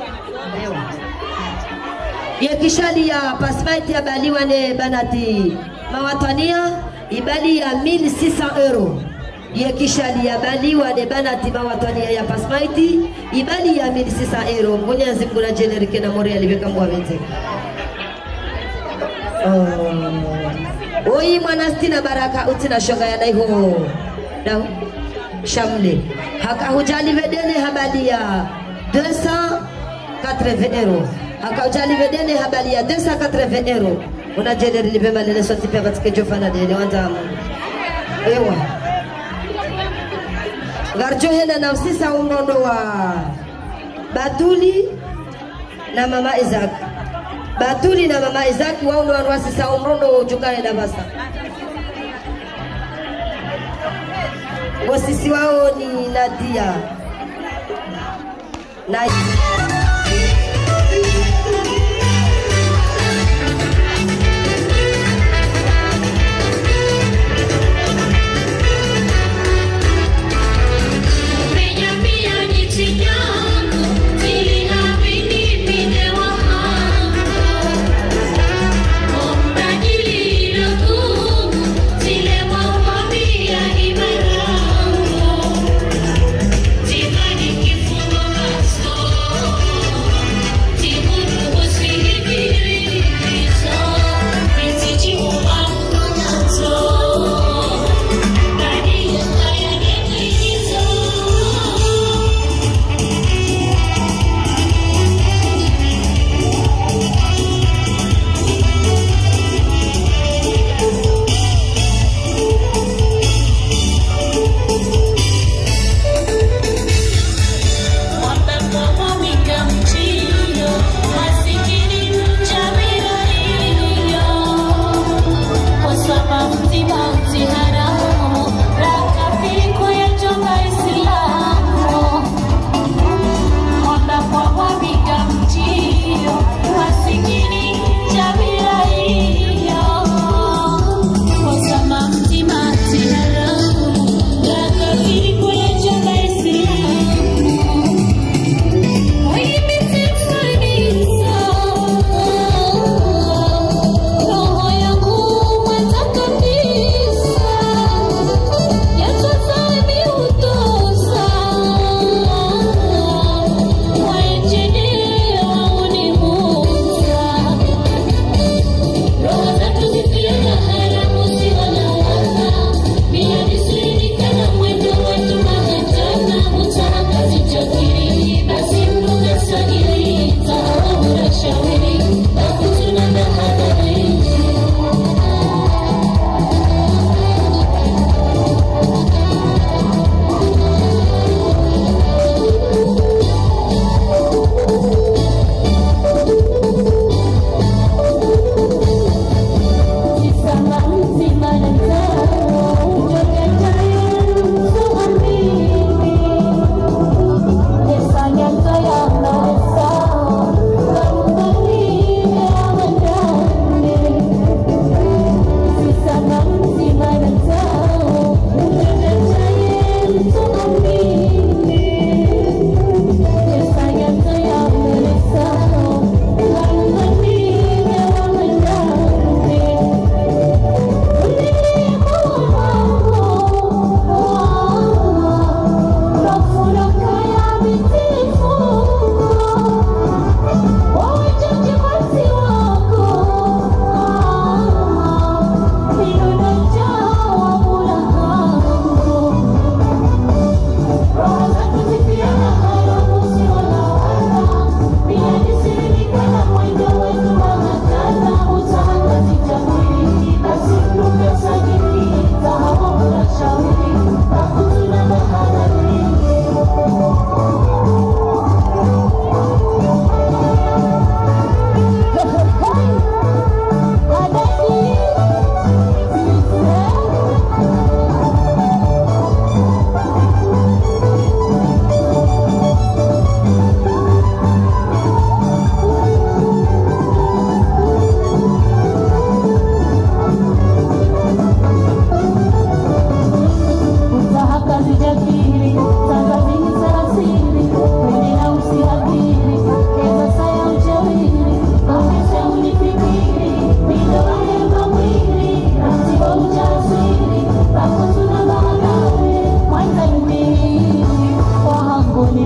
ye kishali ya passport ya baliwa ne banati mawatania ibali ya mille six cents euro ye kishali ya baliwa ne banati mawatania ya passport ibali ya mille six cents euro Mwenyezi Mungu na generike na mori aliveka mwawenze oh oyi mwanastina baraka utina shoga ya naiho da shamle haka hujali vedene habali ya deux cent quatre-vingts euro haka hujali vedene habali ya deux cent quatre-vingts euro una jeneri libema lele soti pe batike jofana dele wandamu ewa garjo hena na msisa umrondo wa Batuli na mama Isaac Batuli na mama Isaac wao ndo wanasisa umrondo ujukane na basa wasisi wao ni Nadia Nadia Oh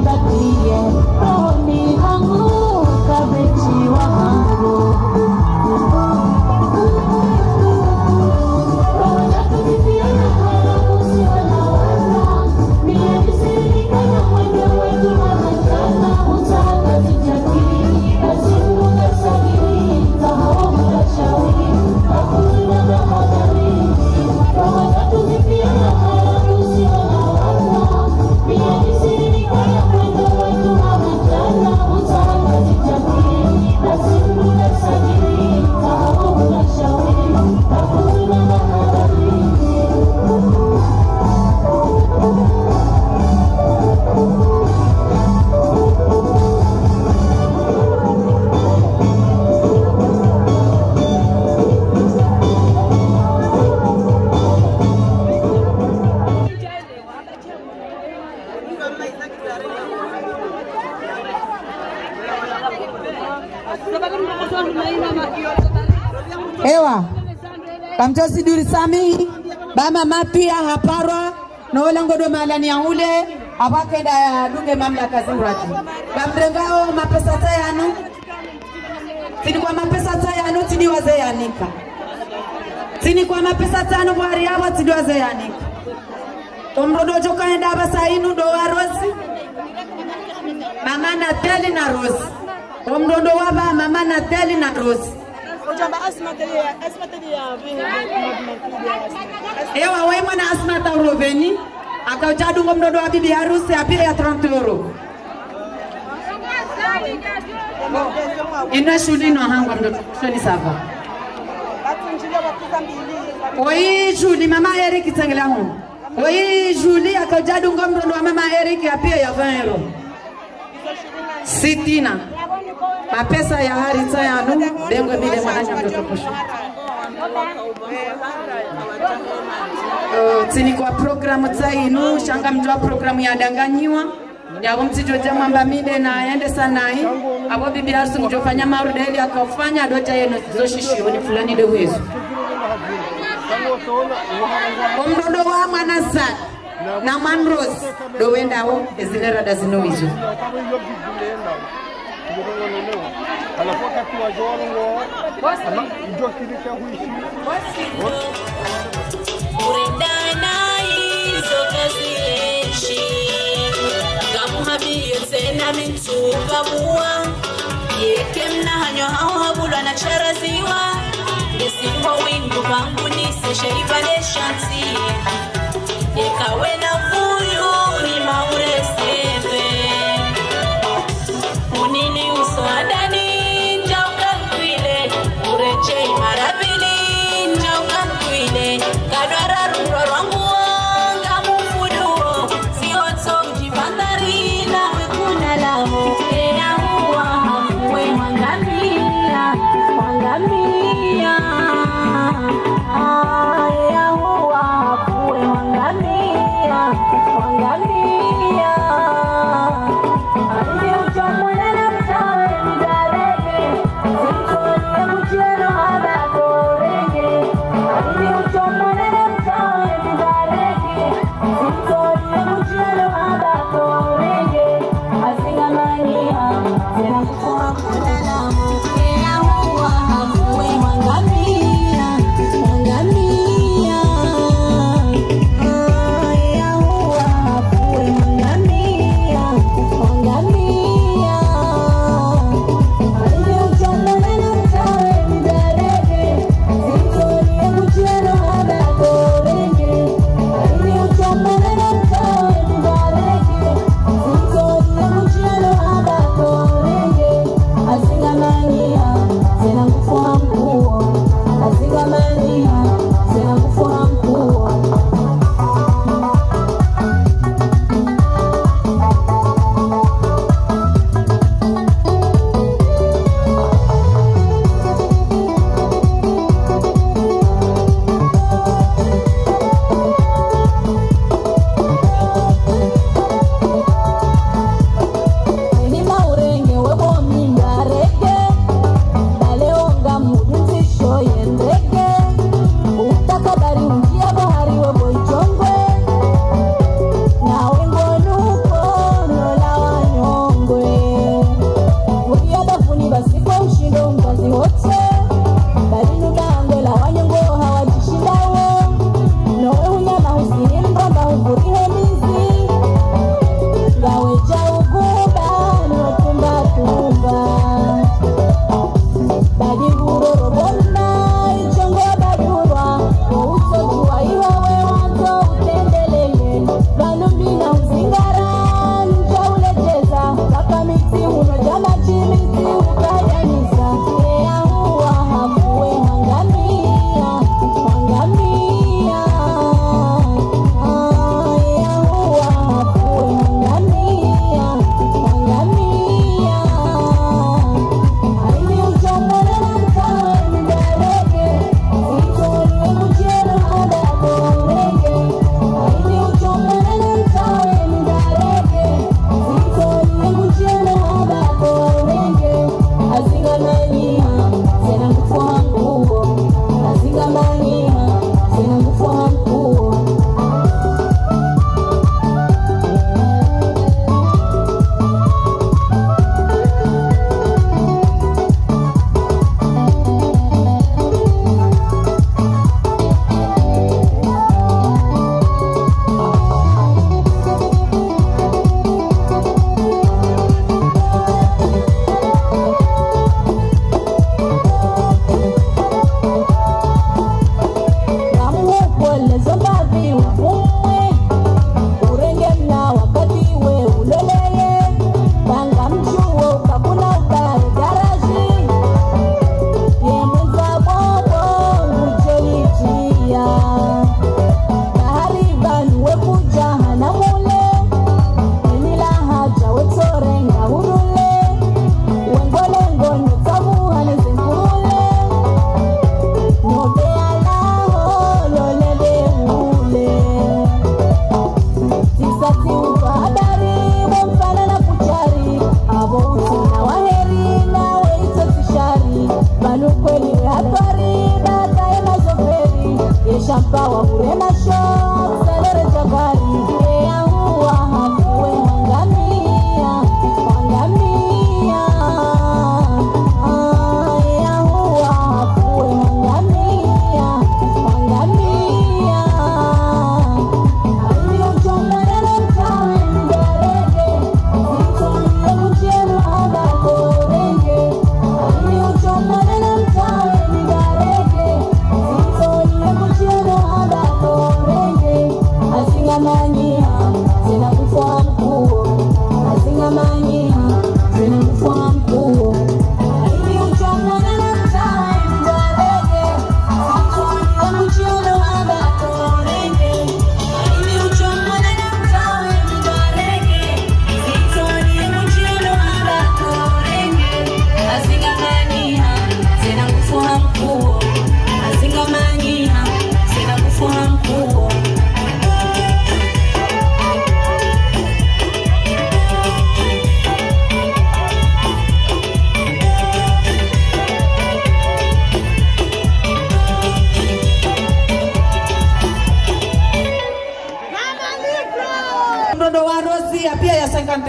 nikumbatie, rohoni mwangu kabechi wa hangu. Ewa kamtosi duri sami bama mapia haparwa no langodo malani ya ule abakenda ya dunge mamlaka zimrati bamrengao mapesa tayanu tini kwa mapesa tayanu tini waze yanika tini kwa mapesa tano bwari hawa tini waze yanika tomrodo joka enda basainu do warosi mama na teli na rosi tomrodo waba mama na teli na rosi ewa wewe mwana asma ta roveni akauchadu ngomdodo wa bibi harusi apia ya trente euro ina shuli no hangwa mdodo shuli sava oi shuli mama Eric tengela hon oi shuli akauchadu ngomdodo wa mama Eric apia ya vingt euro sitina mapesa ya harita yanu dengwe bile mwananya mtoto kushu uh, tini kwa programu tainu shanga mjua programu ya danganyiwa ya mtijo jamamba mide na yende sanai abo bibi harusi mjofanya marudeli akafanya doja yeno zoshishi wani fulani de wezu omdodo wa mwana sa na manros do wenda wo ezilera da zinowizo Urendana hizo kazi eshi Gamuhabi yote na mintuka mua Yeke mna hanyo hao habula na charaziwa Nesipo wingu bangu nise sheriba neshanti Yekawe na fuyu ni maure seve Unini uso adani njauka kwile Ureche marabili njauka kwile Kadwara rumro rwangu wanga mufuduo Siyoto mjibandari na wekuna lamo Ea huwa hafuwe wangamia Wangamia Ea huwa hafuwe wangamia Wangamia Alizi uchomuna na mtawe midarege Zimsoni ya mchero hada korege Alizi uchomuna na mtawe midarege Zimsoni ya mchero hada korege Asingamania Zena kukua kuna lamu Ea huwa hafuwe wangamia Wangamia Ea huwa hafuwe wangamia Wangamia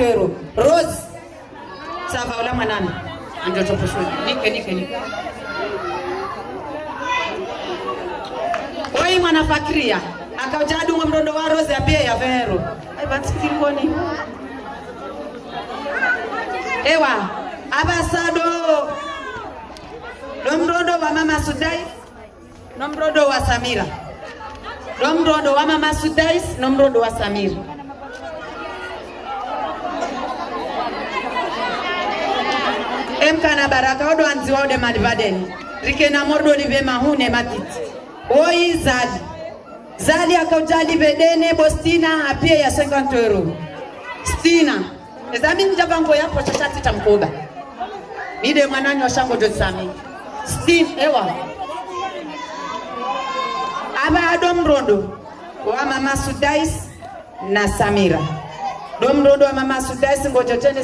euro. Rose. Sava ula mwanami. Ndio toposho. Nike nike nike. Oi mwana Fakria. Akaujadu mdondo wa Rose ya pia ya vero. Ai bansikiri ngoni. Ewa, abasado. Domrodo wa Mama Sudais, nomrodo wa Samira. Domrodo wa Mama Sudais, nomrodo wa Samira. Emka na baraka odo anzi waude malivadeni. Rike na mordo live mahune matiti. Oi Zali. Zali akaujali vedene Bostina apie ya cinquante euro. Stina. Ezamini jabango yapo chachati tamkoba. Nide mwanani wa shango josami. Steve ewa. Aba domrodo wa Mama Sudais na Samira. Domrodo wa Mama Sudais ngoja tene.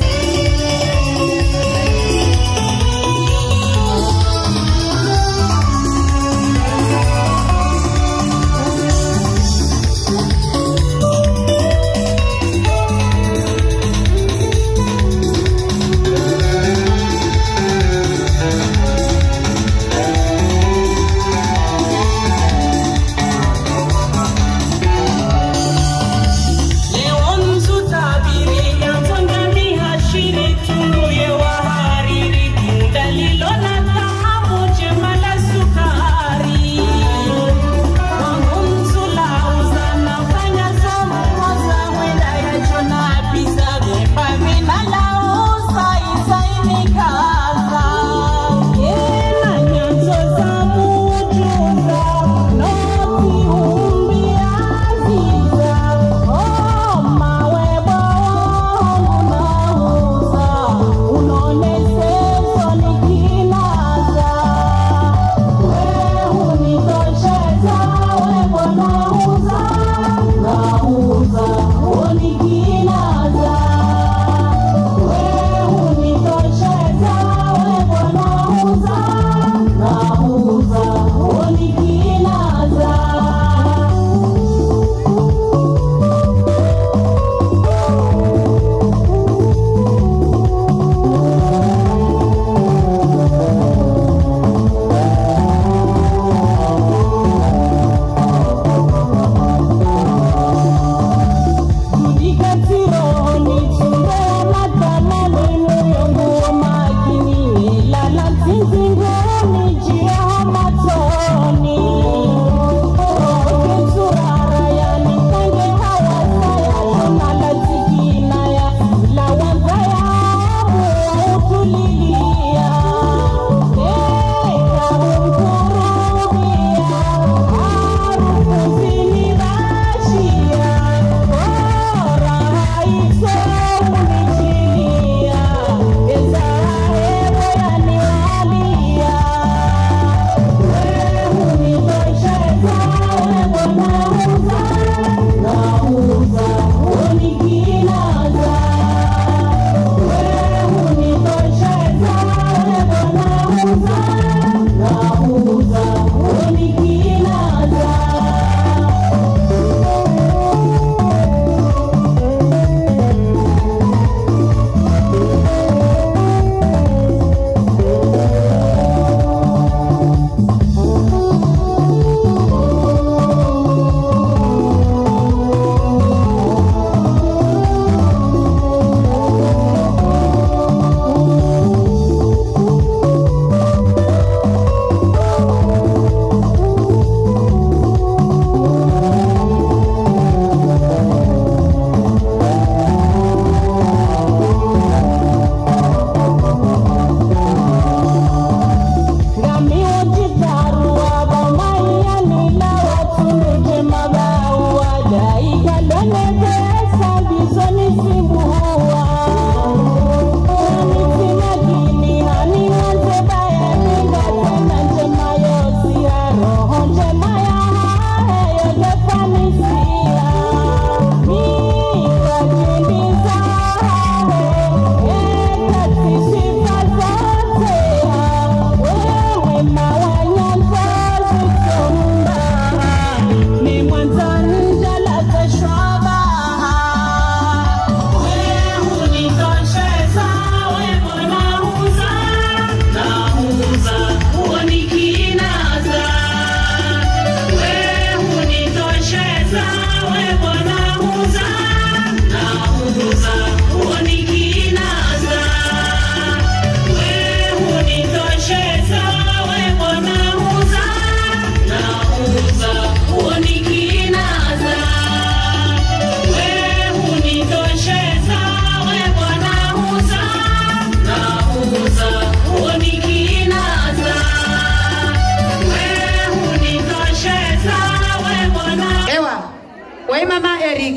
Leo mtu tabiri ya tangani hashiri tungu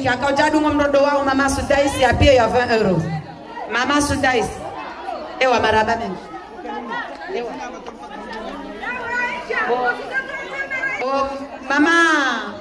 mingi akaujadu ngomrodo wao mama Sudais ya pia ya vingt euros. Mama Sudais. Ewa maraba mengi. Ewa. Oh, oh, mama